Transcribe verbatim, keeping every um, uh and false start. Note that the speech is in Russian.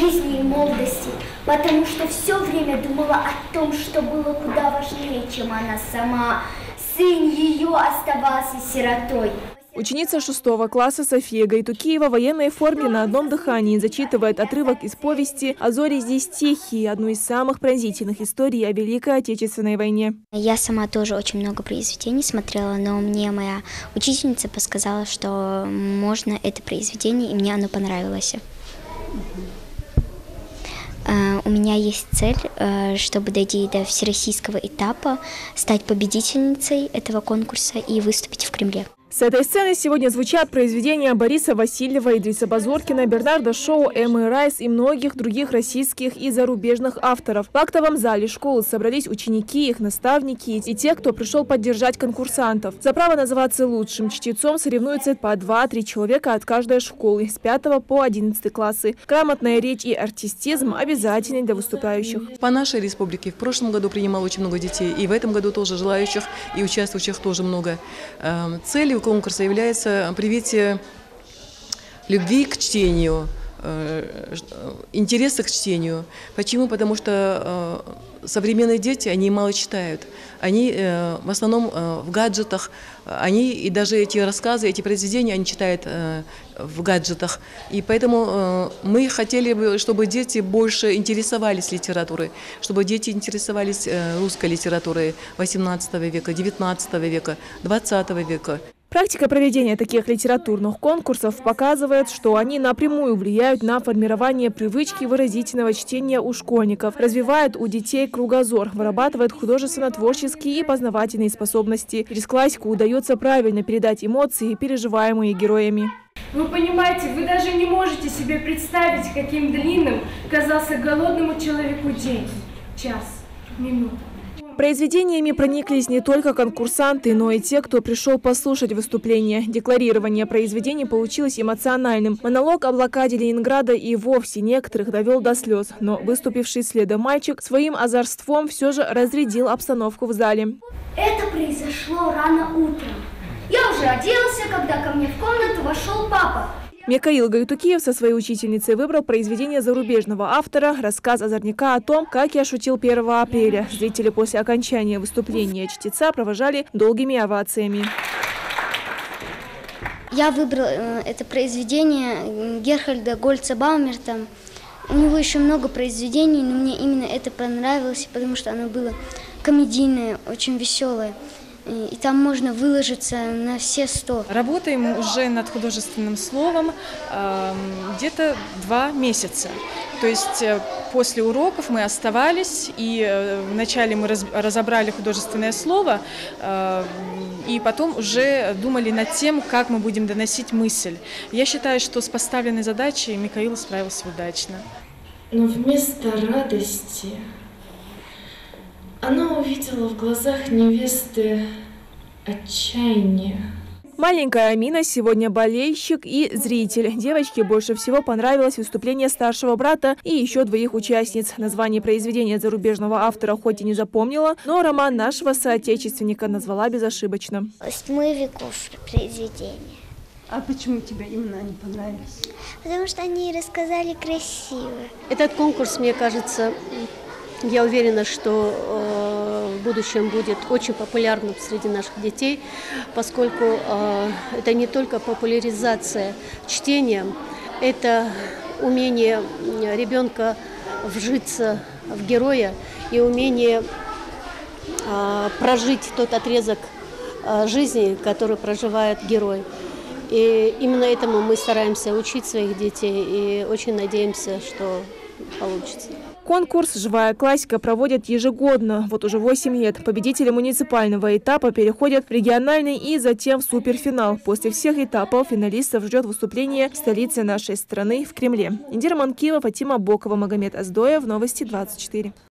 жизни и молодости, потому что все время думала о том, что было куда важнее, чем она сама. Сын ее оставался сиротой. Ученица шестого класса София Гайтукиева в военной форме на одном дыхании зачитывает отрывок из повести «А зори здесь тихие», одну из самых пронзительных историй о Великой Отечественной войне. Я сама тоже очень много произведений смотрела, но мне моя учительница подсказала, что можно это произведение, и мне оно понравилось. У меня есть цель, чтобы дойти до всероссийского этапа, стать победительницей этого конкурса и выступить в Кремле. С этой сцены сегодня звучат произведения Бориса Васильева, Идриса Базоркина, Бернарда Шоу, Эммы Райс и многих других российских и зарубежных авторов. В актовом зале школы собрались ученики, их наставники и те, кто пришел поддержать конкурсантов. За право называться лучшим чтецом соревнуются по два-три человека от каждой школы с пятого по одиннадцатый классы. Грамотная речь и артистизм обязательны для выступающих. По нашей республике в прошлом году принимало очень много детей, и в этом году тоже желающих и участвующих тоже много. Целью конкурса является привитие любви к чтению, интереса к чтению. Почему? Потому что современные дети, они мало читают. Они в основном в гаджетах, они и даже эти рассказы, эти произведения, они читают в гаджетах. И поэтому мы хотели бы, чтобы дети больше интересовались литературой, чтобы дети интересовались русской литературой восемнадцатого века, девятнадцатого века, двадцатого века. Практика проведения таких литературных конкурсов показывает, что они напрямую влияют на формирование привычки выразительного чтения у школьников, развивают у детей кругозор, вырабатывают художественно-творческие и познавательные способности. Через классику удается правильно передать эмоции, переживаемые героями. Вы понимаете, вы даже не можете себе представить, каким длинным казался голодному человеку день, час, минута. Произведениями прониклись не только конкурсанты, но и те, кто пришел послушать выступление. Декларирование произведений получилось эмоциональным. Монолог о блокаде Ленинграда и вовсе некоторых довел до слез. Но выступивший следом мальчик своим озорством все же разрядил обстановку в зале. Это произошло рано утром. Я уже оделся, когда ко мне в комнату вошел папа. Микаил Гайтукиев со своей учительницей выбрал произведение зарубежного автора, рассказ озорника о том, как я шутил первого апреля. Зрители после окончания выступления чтеца провожали долгими овациями. Я выбрал это произведение Герхальда Гольца Баумерта. У него еще много произведений, но мне именно это понравилось, потому что оно было комедийное, очень веселое. И там можно выложиться на все сто. Работаем уже над художественным словом э, где-то два месяца. То есть э, после уроков мы оставались, и э, вначале мы раз, разобрали художественное слово, э, и потом уже думали над тем, как мы будем доносить мысль. Я считаю, что с поставленной задачей Микаил справился удачно. Но вместо радости она увидела в глазах невесты отчаяние. Маленькая Амина сегодня болельщик и зритель. Девочке больше всего понравилось выступление старшего брата и еще двоих участниц. Название произведения зарубежного автора хоть и не запомнила, но роман нашего соотечественника назвала безошибочно. «Тьмы веков» произведение. А почему тебе именно они понравились? Потому что они рассказали красиво. Этот конкурс, мне кажется, я уверена, что э, в будущем будет очень популярным среди наших детей, поскольку э, это не только популяризация чтения, это умение ребенка вжиться в героя и умение э, прожить тот отрезок э, жизни, который проживает герой. И именно этому мы стараемся учить своих детей и очень надеемся, что получится. Конкурс «Живая классика» проводят ежегодно. Вот уже восемь лет. Победители муниципального этапа переходят в региональный и затем в суперфинал. После всех этапов финалистов ждет выступление в столице нашей страны в Кремле. Индира Манкилова, Фатима Бокова, Магомед Аздоев. Новости двадцать четыре.